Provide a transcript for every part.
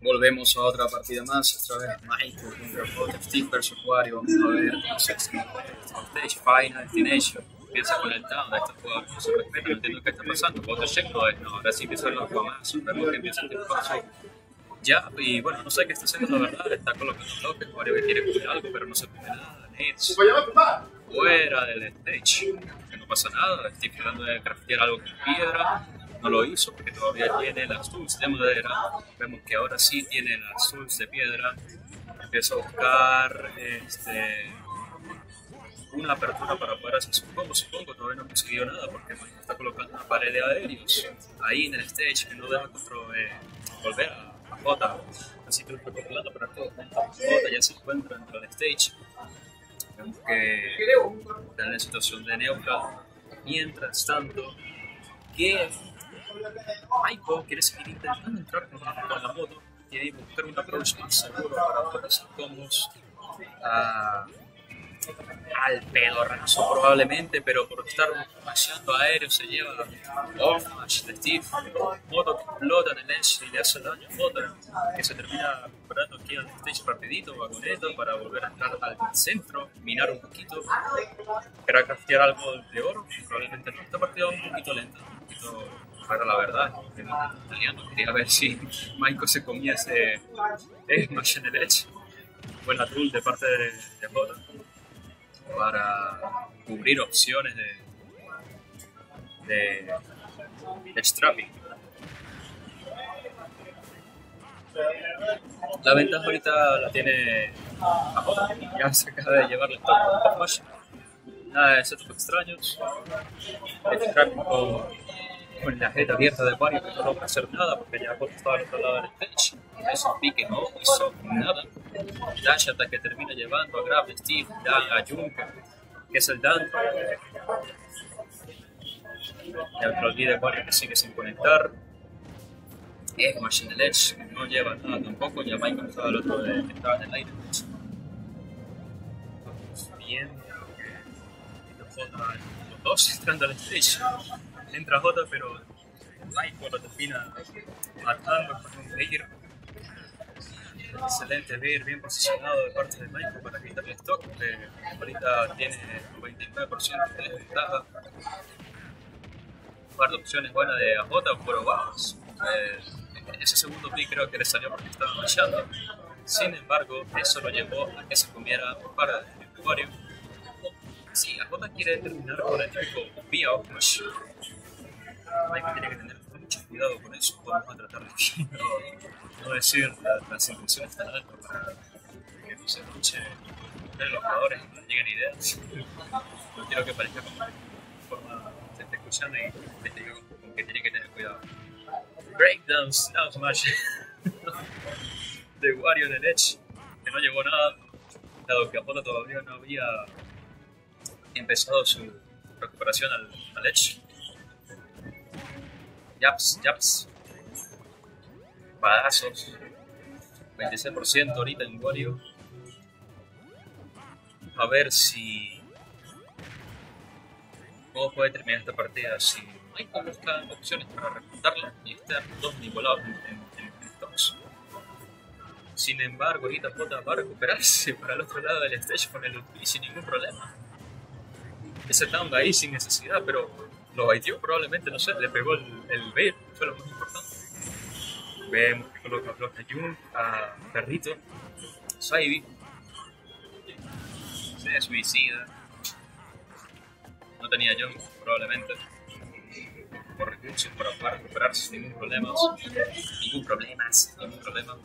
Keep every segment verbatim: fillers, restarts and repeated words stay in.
Volvemos a otra partida más, esta vez Michael contra Potter, Steve versus Wario. Vamos a ver cómo se hace Stage Final Destination. Empieza con el down de estos jugadores que se respetan, no entiendo qué está pasando. Potter check no es, no, ahora sí empiezan los guamazos, vemos que empieza el paso. Ya, y bueno, no sé qué está haciendo la verdad, está colocando bloques, Wario que quiere comer algo, pero no se come nada. Nets fuera del stage, que no pasa nada, Steve tratando de craftear algo con piedra. No lo hizo porque todavía tiene las tools de madera. Vemos que ahora sí tiene las tools de piedra. Empieza a buscar este, una apertura para poder hacer su combo. Supongo todavía no ha conseguido nada porque Mike está colocando una pared de aéreos ahí en el stage que no deja control, eh, volver a, a Jota. Así que lo estoy controlando, pero todo Jota ya se encuentra dentro del stage. Vemos que está en la situación de neutral. Mientras tanto, que Michael quiere seguir intentando entrar con la, con la moto, quiere buscar un approach más seguro para poder hacer combos uh, al pedorrazo probablemente, pero por estar mashando aéreo se lleva off match de Steve, moto que explota en el edge y le hace daño a Jota, que se termina recuperando aquí al stage rapidito, vagoneto, para volver a entrar al centro, minar un poquito, para craftear algo de oro, probablemente no, esta partida va un poquito lenta, un poquito para la verdad, italiano. Quería ver si Michael se comía ese smash en el edge. Buena tool de parte de, de Jota para cubrir opciones de, de, de strapping. La ventaja ahorita la tiene a Jota, ya se acaba de llevarle el top smash. Nada de setup extraños. Strapping con con la jeta abierta de Wario que no logra hacer nada porque ya Jota estaba al otro lado del stage. Es un pique, no hizo nada. Dash attack que termina llevando a grab de Steve, da a Junker, que es el down. Ya no olvide Wario que sigue sin conectar. Es Machine el Edge, que no lleva nada tampoco. Ya Michael estaba al otro de, que estaba en el aire. Vamos viendo que Jota, los dos entrando al stage. Entra Jota, pero Michael lo termina matando con un Bair. Excelente Bair, bien posicionado de parte de Michael para quitarle stock. Eh, ahorita tiene un veintinueve por ciento de desventaja. Un par de opciones buenas de A J, pero vamos. Eh, ese segundo pick creo que le salió porque estaba machando. Sin embargo, eso lo llevó a que se comiera por parte de Wario. Sí, A J quiere terminar con el típico vía off match. Michael tiene que tener mucho cuidado con eso. Vamos a tratar de no, no decir la, las intenciones tan altas para que no se escuche de los jugadores y no lleguen ideas. No quiero que parezca como de forma se esté escuchando y les digo que tiene que tener cuidado. Breakdowns, down smash de Wario en el edge, que no llegó nada, dado que Apolo todavía no había empezado su recuperación al, al edge. Yaps, yaps. Padazos. veintiséis por ciento ahorita en Wario. A ver si... ¿Cómo puede terminar esta partida? Si Michael busca opciones para remontarla y estar dos nivelados en, en, en stocks. Sin embargo, ahorita Jota va a recuperarse para el otro lado del stage con el ulti sin ningún problema. Ese down ahí sin necesidad, pero lo baiteó probablemente, no sé, le pegó el, el bail, fue lo más importante. Vemos que coloca bloque a Jun, a Perrito, Saibi, se suicida. No tenía Jun, probablemente, por recursos para poder recuperarse sin ningún problema. Ningún problema, ningún problema.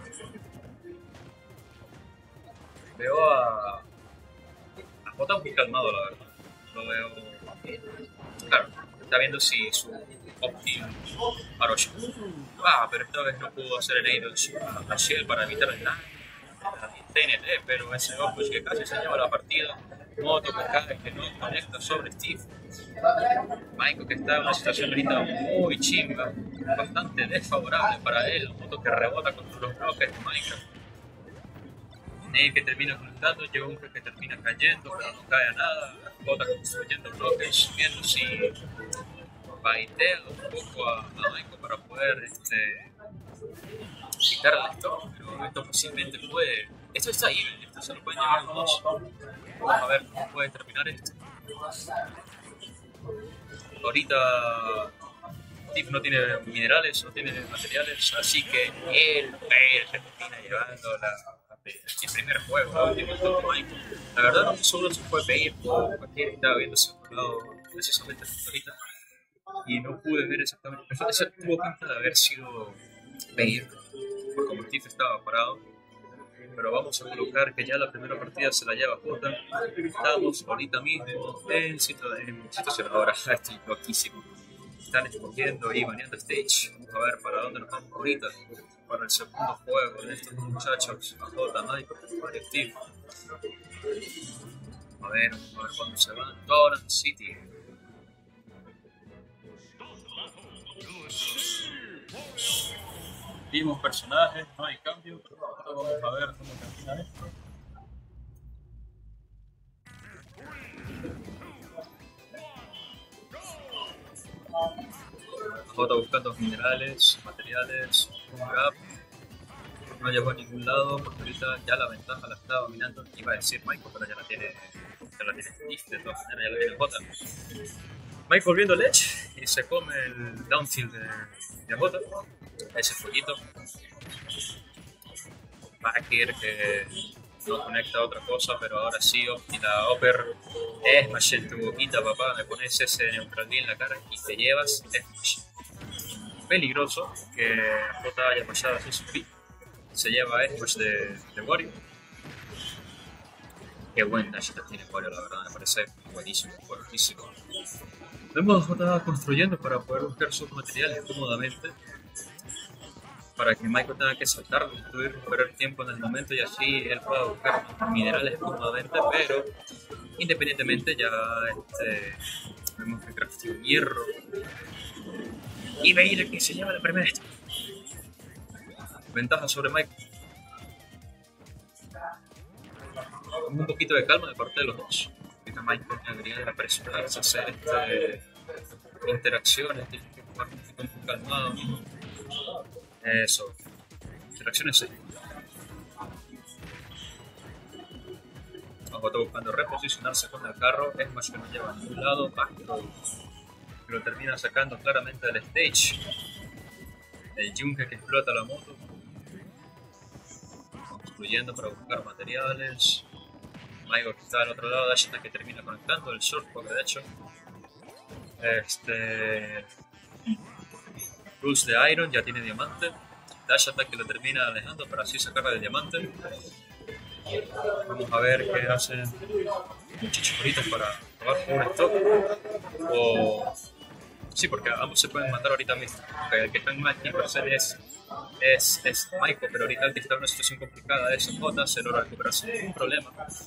Veo a... a Jota muy calmado, la verdad. Lo veo... Claro, está viendo si su Optim Aroshi. Ah, pero esta vez no pudo hacer el Idol a Shell para evitar el daño. T N T, pero ese Opus que casi se lleva la partida. Moto que cae, que no conecta sobre Steve. Michael que está en una situación ahorita muy chimba, bastante desfavorable para él. Moto que rebota contra los bloques de Minecraft. Neil que termina conectando, Junker que termina cayendo, pero no cae a nada. Jota construyendo bloques, viendo si baitea un poco a, a Michael para poder este, quitarle esto, pero esto posiblemente puede... Esto está ahí, esto se lo pueden llevar los dos. Vamos a ver cómo puede terminar esto. Ahorita Tiff no tiene minerales, no tiene materiales, así que él, él termina llevando la, la, el primer juego, la última de Michael. La verdad no solo se fue pedir por cualquier estaba viéndose por lado precisamente ahorita y no pude ver exactamente. Ese tuvo pinta de haber sido pedir, porque como Tiff estaba parado. Pero vamos a colocar que ya la primera partida se la lleva Jota. Estamos ahorita mismo en, situ en situación. Ahora estoy loquísimo. Están escogiendo y baneando stage. Vamos a ver para dónde nos vamos ahorita. Para el segundo juego de estos muchachos. A Jota, Michael, Mario, Steve. A ver, vamos a ver cuándo se van. Doran City. Vimos personajes, no hay cambio, pero ahora vamos a ver cómo termina esto. Jota buscando minerales, materiales, un grab. No llegó a ningún lado porque ahorita ya la ventaja la está dominando. Iba a decir Michael, pero ya la tiene, ya la tiene Steve, de todas maneras ya la tiene Jota. Michael viendo Ledge y se come el downfield de, de Jota. Ese fueguito. Backer que no conecta a otra cosa, pero ahora sí, y la Upper Smash en tu boquita, papá. Me pones ese neutral B en la cara y te llevas Smash. Peligroso que Jota haya pasado así su pick. Se lleva Smash de, de Wario. Qué buen dash tiene Wario, la verdad, me parece buenísimo, buenísimo. Vemos a Jota construyendo para poder buscar sus materiales cómodamente. Para que Michael tenga que saltar, construir, perder tiempo en el momento y así él pueda buscar minerales cómodamente, pero independientemente ya este, vemos que craftea hierro y Bader que se lleva la primera esta. Ventaja sobre Michael. Con un poquito de calma de parte de los dos. Ahorita Michael tendría que apresurarse a hacer este, interacciones, tiene que jugar un poquito más calmado. Eso, interacciones sí. Jota buscando reposicionarse con el carro, es más que no lleva a ningún lado, Backrow que lo termina sacando claramente del stage. El Junke que explota la moto, construyendo para buscar materiales. Michael que está al otro lado, Dashita que termina conectando el short, porque de hecho este Bruce de Iron ya tiene diamante. Dash Attack que lo termina alejando para así sacarla del diamante. Vamos a ver qué hacen muchachos bonitos para probar un stock. O... Sí, porque ambos se pueden matar ahorita mismo. Okay, el que está en más cien por ciento es, es, es Michael, pero ahorita el que está en una situación complicada es Jota, se logra recuperar sin ningún problema.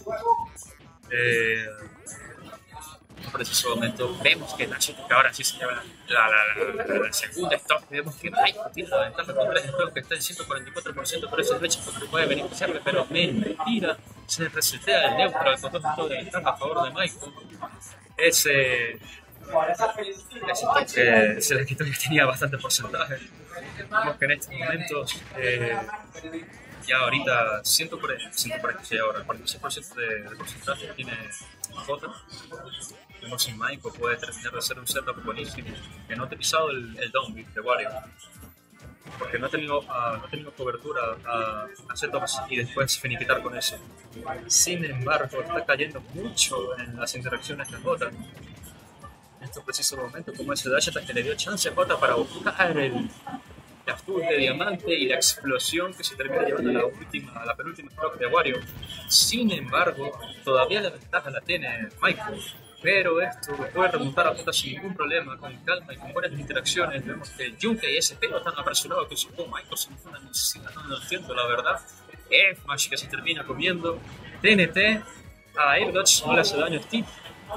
Eh... Por ese momento vemos que Dash que ahora sí se lleva la, la, la, la, la segunda stock. Vemos que Michael tiene la ventaja con tres stocks que está en ciento cuarenta y cuatro por ciento, pero ese brecha porque puede beneficiarle, pero mentira, se resetea el neutral con dos stocks de ventaja a favor de Michael. Ese, ese stock que se le quitó, ya tenía bastante porcentaje. Vemos que en estos momentos eh, ya ahorita ciento cuarenta, ciento cuarenta y seis ahora, cuarenta y seis por ciento de, de porcentaje tiene Jota. Vemos si Michael puede terminar de hacer un setup buenísimo, que no ha utilizado el, el downbeat de Wario, porque no ha tenido, uh, no ha tenido cobertura a, a setups y después finiquitar con eso. Sin embargo, está cayendo mucho en las interacciones de Jota. En estos precisos momentos, como ese dash attack que le dio chance a Jota para buscar el azul de diamante y la explosión que se termina llevando a la última, a la penúltima stock de Wario. Sin embargo, todavía la ventaja la tiene Michael. Pero esto lo puede remontar a Jota sin ningún problema, con calma y con buenas interacciones. Vemos que el Junke y ese pelo tan apresurado que supo Michael sin ninguna necesidad, no lo entiendo la verdad. F-Mash que se termina comiendo. T N T a Air Dodge, no le hace daño a Steve.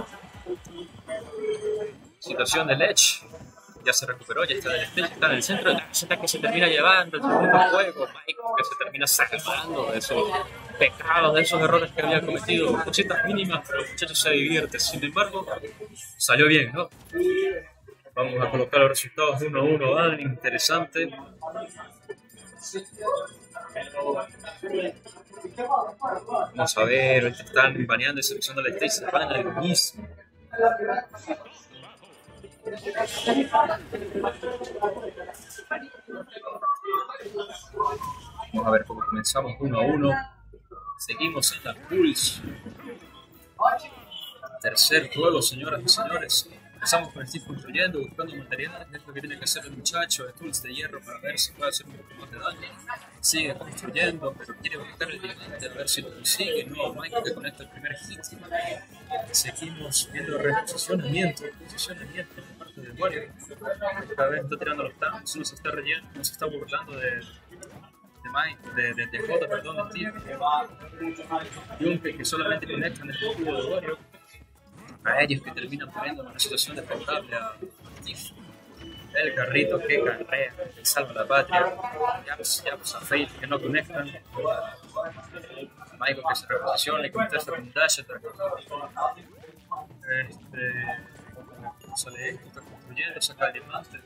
Situación de Ledge. Ya se recuperó, ya está, del stage, está en el centro. La Z que se termina llevando el segundo juego. Michael que se termina sacando de esos pecados, de esos errores que había cometido. Cositas mínimas, pero el muchacho se divierte. Sin embargo, salió bien, ¿no? Vamos a colocar los resultados uno a uno. Ah, interesante. Vamos a ver, ahorita están baneando y seleccionando la stage, se van al mismo. Vamos a ver cómo comenzamos uno a uno. Seguimos en la Pulse. Tercer juego, señoras y señores. Empezamos con Steve construyendo, buscando materiales. Es lo que tiene que hacer el muchacho de tools de hierro para ver si puede hacer un poco más de daño. Sigue construyendo, pero quiere buscar el diamante a ver si lo consigue. No, Michael que conecta el primer hit. Seguimos viendo reposicionamiento, posicionamiento por parte del Warrior. Cada vez está tirando los tanks, no se está relleno, no se está burlando de, de Mike, de, de, de J, perdón, de Steve. Junke que solamente conectan el cubo de Warrior. A ellos que terminan poniendo en una situación desfavorable a Steve. El carrito que carrea, que salva la patria. Yaps, Yaps a Fate que no conectan. Michael que se reposiciona y contesta con Dash attack. Este. Sale esto, está construyendo, saca el diamante.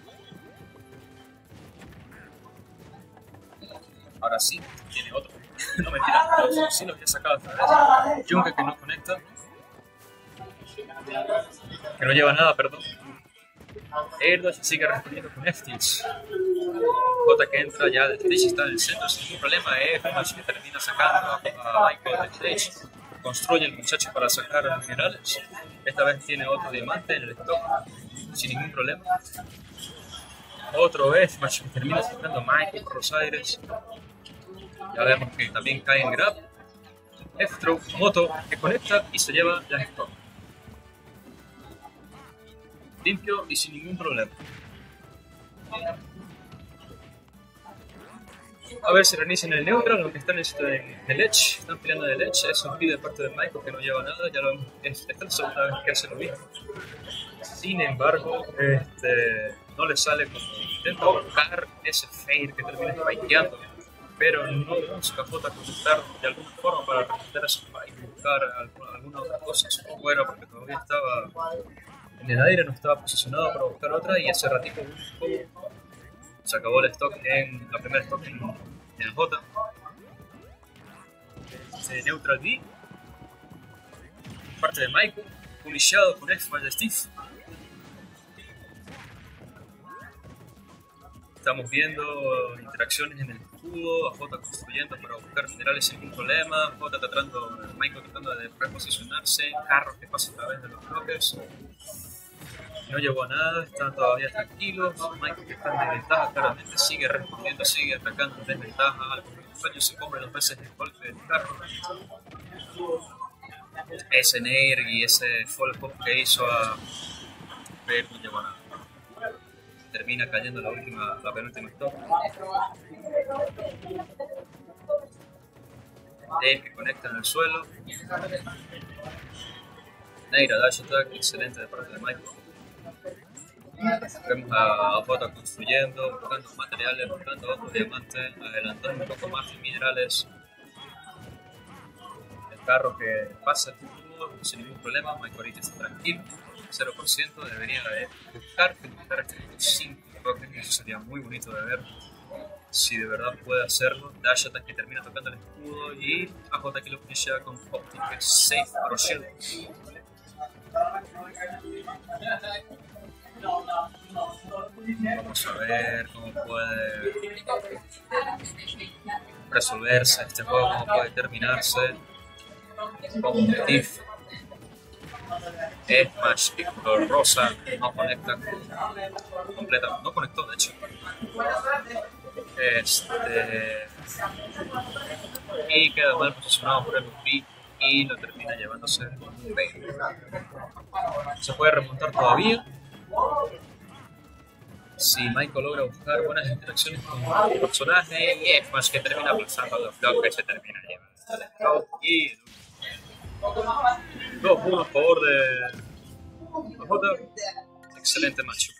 Ahora sí, tiene otro. No mentira, pero sí lo había sacado esta vez. Junke que no conecta. Que no lleva nada, perdón. Airdash sigue respondiendo con F-Tips. J que entra ya de stage, está en el centro sin ningún problema. F que termina sacando a, a Michael de stage. Construye el muchacho para sacar los minerales. Esta vez tiene otro diamante en el stock sin ningún problema. Otro F que termina sacando a Michael por los aires. Ya vemos que también cae en grab. F-Throw, Moto que conecta y se lleva la stock. Limpio y sin ningún problema. A ver si reinician el neutral, aunque están en el edge, están peleando en el edge. Eso impide parte de Michael que no lleva nada, ya lo vemos, esta es la segunda vez que hace lo mismo. Sin embargo, este, no le sale como intenta buscar ese fade que termina spikeando, pero no busca J conectar de alguna forma para responder a ese spike, buscar alguna, alguna otra cosa, su fuera porque todavía estaba en el aire, no estaba posicionado para buscar otra y hace ratito se acabó el stock en la primera stock en, en el J. Eh, Neutral B, parte de Michael, punishado con F de Steve. Estamos viendo interacciones en el escudo, a J construyendo para buscar minerales sin ningún problema, J tratando, Michael tratando de reposicionarse, carros que pasan a través de los bloques. No llegó a nada, están todavía tranquilos. Michael que está en desventaja, claramente sigue respondiendo, sigue atacando en desventaja. Los años se comen dos veces el golpe del carro. Ese Nair y ese follow up que hizo a ver no llegó a nada. Termina cayendo la última, la penúltima stop. Nair que conecta en el suelo. Nair a dash attack, excelente de parte de Michael. Vemos a J construyendo, buscando materiales, buscando otros diamantes, adelantando un poco más de minerales. El carro que pasa el futuro sin ningún problema, Michael ahorita está tranquilo, cero por ciento, debería de buscar finalizar este cinco toques, eso sería muy bonito de ver, si de verdad puede hacerlo. Dash attack que termina tocando el escudo y a J que lo finisha con Optic, que es safe pro shield. Vamos a ver cómo puede resolverse este juego, cómo puede terminarse. Como Steve, Smash, Piccolo, Rosa, no conecta completa, no conectó de hecho. Este, y queda mal posicionado por el B y lo termina llevándose un veinte. Se puede remontar todavía. Si Michael logra buscar buenas interacciones con el personaje y es más que termina aplazando los bloques, se termina llevando y dos puntos a favor de J. Excelente macho.